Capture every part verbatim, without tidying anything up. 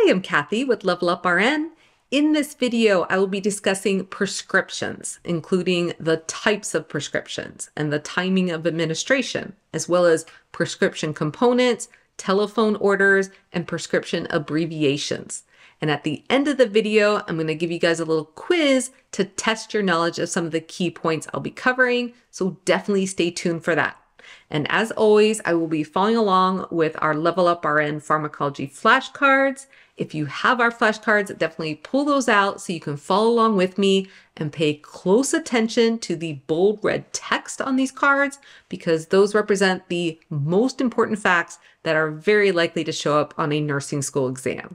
Hi, I'm Cathy with Level Up R N. In this video, I will be discussing prescriptions, including the types of prescriptions and the timing of administration, as well as prescription components, telephone orders, and prescription abbreviations. And at the end of the video, I'm going to give you guys a little quiz to test your knowledge of some of the key points I'll be covering, so definitely stay tuned for that. And as always, I will be following along with our Level Up R N Pharmacology flashcards. If you have our flashcards, definitely pull those out so you can follow along with me and pay close attention to the bold red text on these cards, because those represent the most important facts that are very likely to show up on a nursing school exam.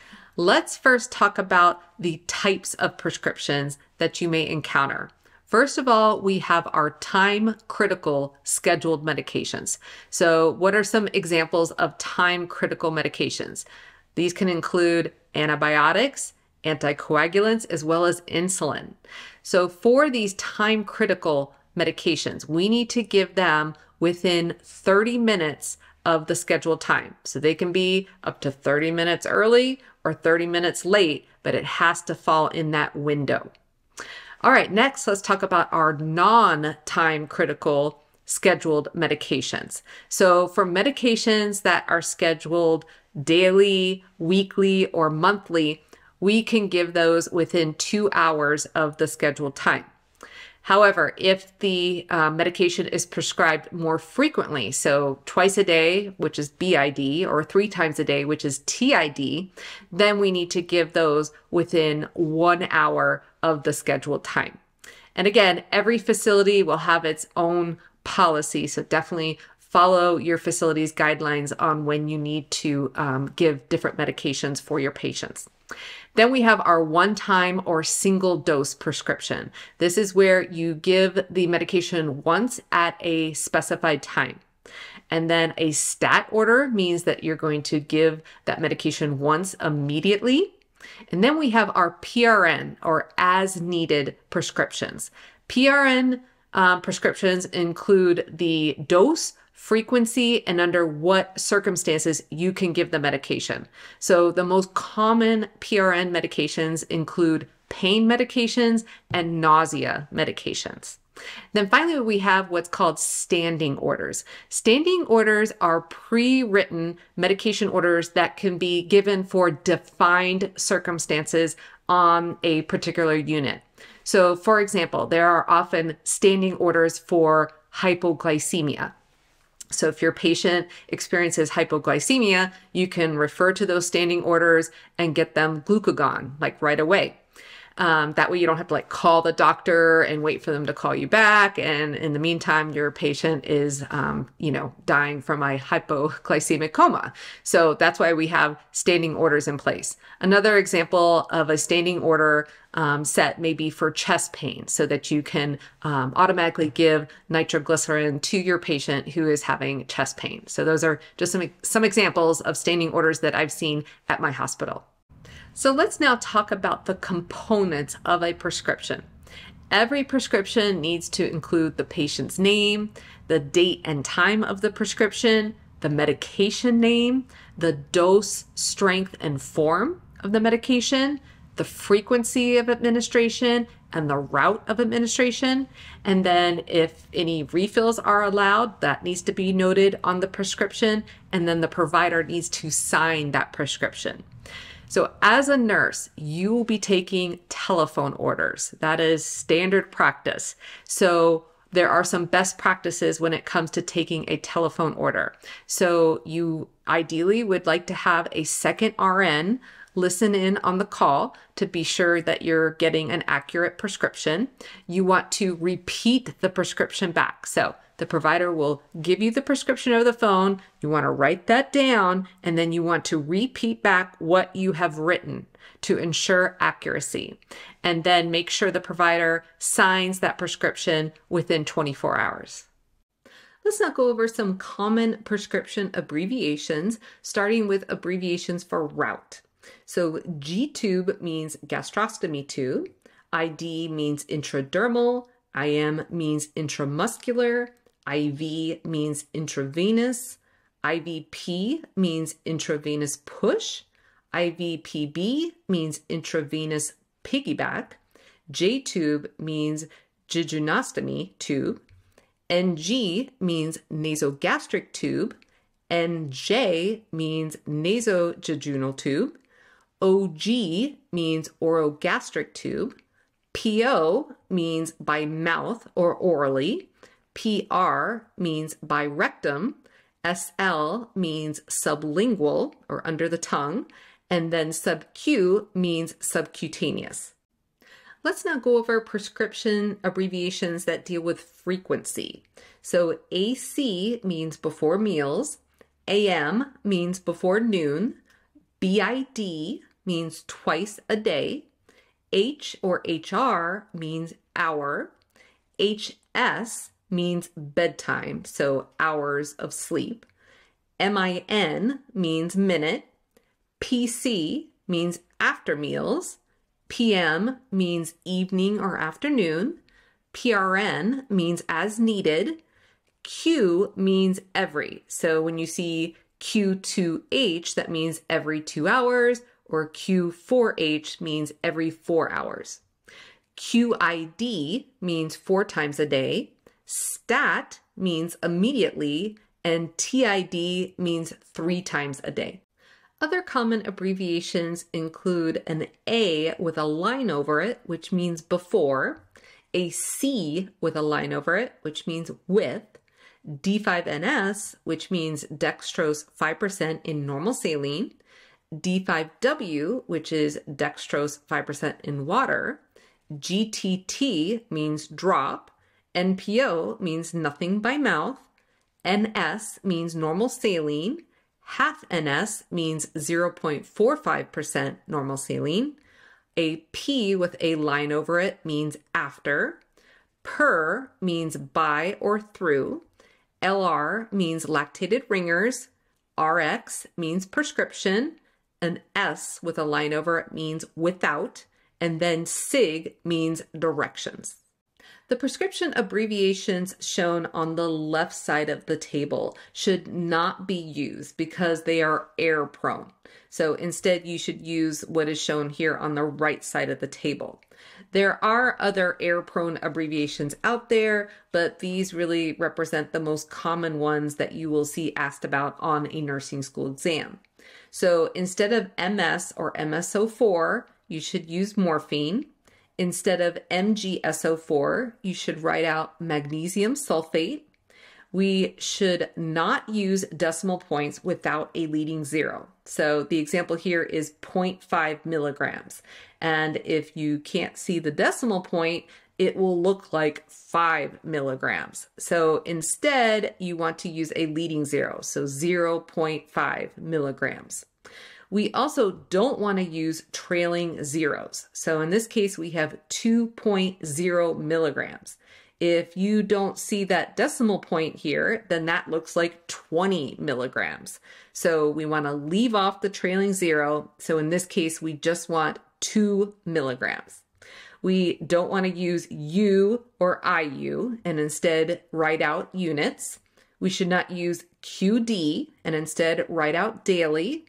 Let's first talk about the types of prescriptions that you may encounter. First of all, we have our time-critical scheduled medications. So what are some examples of time-critical medications? These can include antibiotics, anticoagulants, as well as insulin. So for these time-critical medications, we need to give them within thirty minutes of the scheduled time. So they can be up to thirty minutes early or thirty minutes late, but it has to fall in that window. All right, next, let's talk about our non-time critical scheduled medications. So for medications that are scheduled daily, weekly, or monthly, we can give those within two hours of the scheduled time. However, if the uh, medication is prescribed more frequently, so twice a day, which is B I D, or three times a day, which is T I D, then we need to give those within one hour of the scheduled time. And again, every facility will have its own policy, so definitely follow your facility's guidelines on when you need to um, give different medications for your patients. Then we have our one-time or single dose prescription. This is where you give the medication once at a specified time. And then a stat order means that you're going to give that medication once immediately. And then we have our P R N, or as needed prescriptions. P R N um, prescriptions include the dose, frequency, and under what circumstances you can give the medication. So the most common P R N medications include pain medications and nausea medications. Then finally, we have what's called standing orders. Standing orders are pre-written medication orders that can be given for defined circumstances on a particular unit. So for example, there are often standing orders for hypoglycemia. So if your patient experiences hypoglycemia, you can refer to those standing orders and get them glucagon, like right away. Um, that way you don't have to like call the doctor and wait for them to call you back. And in the meantime, your patient is, um, you know, dying from a hypoglycemic coma. So that's why we have standing orders in place. Another example of a standing order um, set may be for chest pain, so that you can um, automatically give nitroglycerin to your patient who is having chest pain. So those are just some, some examples of standing orders that I've seen at my hospital. So let's now talk about the components of a prescription. Every prescription needs to include the patient's name, the date and time of the prescription, the medication name, the dose, strength, and form of the medication, the frequency of administration, and the route of administration. And then if any refills are allowed, that needs to be noted on the prescription, and then the provider needs to sign that prescription. So as a nurse, you will be taking telephone orders. That is standard practice. So there are some best practices when it comes to taking a telephone order. So you ideally would like to have a second R N listen in on the call to be sure that you're getting an accurate prescription. You want to repeat the prescription back. So the provider will give you the prescription over the phone. You want to write that down, and then you want to repeat back what you have written to ensure accuracy. And then make sure the provider signs that prescription within twenty-four hours. Let's now go over some common prescription abbreviations, starting with abbreviations for route. So G tube means gastrostomy tube, I D means intradermal, I M means intramuscular, I V means intravenous, I V P means intravenous push, I V P B means intravenous piggyback. J-tube means jejunostomy tube. N G means nasogastric tube. N J means nasojejunal tube. O G means orogastric tube. P O means by mouth or orally. P R means by rectum. S L means sublingual or under the tongue. And then sub-Q means subcutaneous. Let's now go over prescription abbreviations that deal with frequency. So A C means before meals. A M means before noon. B I D means twice a day. H or H R means hour. H S means bedtime, so hours of sleep. M I N means minute. P C means after meals. P M means evening or afternoon. P R N means as needed. Q means every. So when you see Q two H, that means every two hours, or Q four H means every four hours. Q I D means four times a day. Stat means immediately, and T I D means three times a day. Other common abbreviations include an A with a line over it, which means before, a C with a line over it, which means with, D five N S, which means dextrose five percent in normal saline, D five W, which is dextrose five percent in water, G T T means drop, N P O means nothing by mouth, N S means normal saline, half N S means zero point four five percent normal saline, a P with a line over it means after, per means by or through, L R means lactated ringers, R X means prescription, an S with a line over it means without, and then SIG means directions. The prescription abbreviations shown on the left side of the table should not be used because they are error prone. So instead you should use what is shown here on the right side of the table. There are other error prone abbreviations out there, but these really represent the most common ones that you will see asked about on a nursing school exam. So instead of M S or M S O four, you should use morphine. Instead of M G S O four, you should write out magnesium sulfate. We should not use decimal points without a leading zero. So the example here is zero point five milligrams. And if you can't see the decimal point, it will look like five milligrams. So instead, you want to use a leading zero, so zero point five milligrams. We also don't want to use trailing zeros. So in this case, we have two point zero milligrams. If you don't see that decimal point here, then that looks like twenty milligrams. So we want to leave off the trailing zero. So in this case, we just want two milligrams. We don't want to use U or I U and instead write out units. We should not use Q D and instead write out daily.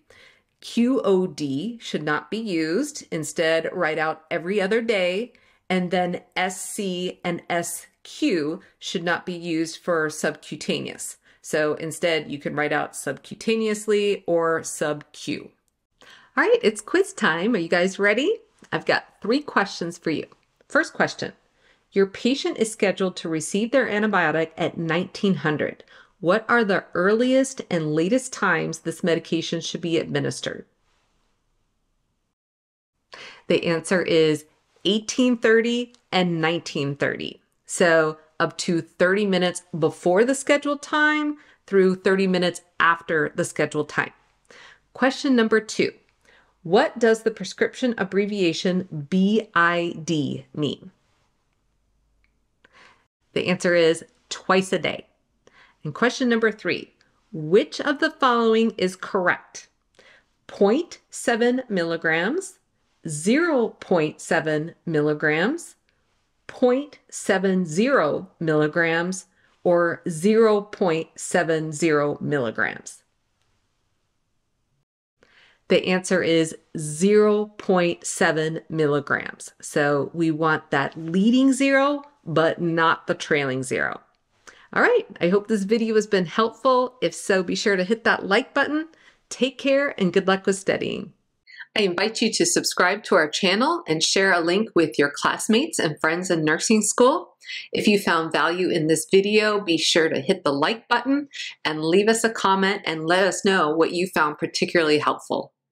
Q O D should not be used. Instead, write out every other day. And then S C and S Q should not be used for subcutaneous. So instead, you can write out subcutaneously or sub-Q. All right, it's quiz time. Are you guys ready? I've got three questions for you. First question, your patient is scheduled to receive their antibiotic at nineteen hundred. What are the earliest and latest times this medication should be administered? The answer is eighteen thirty and nineteen thirty. So up to thirty minutes before the scheduled time through thirty minutes after the scheduled time. Question number two. What does the prescription abbreviation B I D mean? The answer is twice a day. And question number three, which of the following is correct? zero point seven milligrams, zero point seven milligrams, zero point seven zero milligrams, or zero point seven zero milligrams? The answer is zero point seven milligrams. So we want that leading zero, but not the trailing zero. All right, I hope this video has been helpful. If so, be sure to hit that like button. Take care and good luck with studying. I invite you to subscribe to our channel and share a link with your classmates and friends in nursing school. If you found value in this video, be sure to hit the like button and leave us a comment and let us know what you found particularly helpful.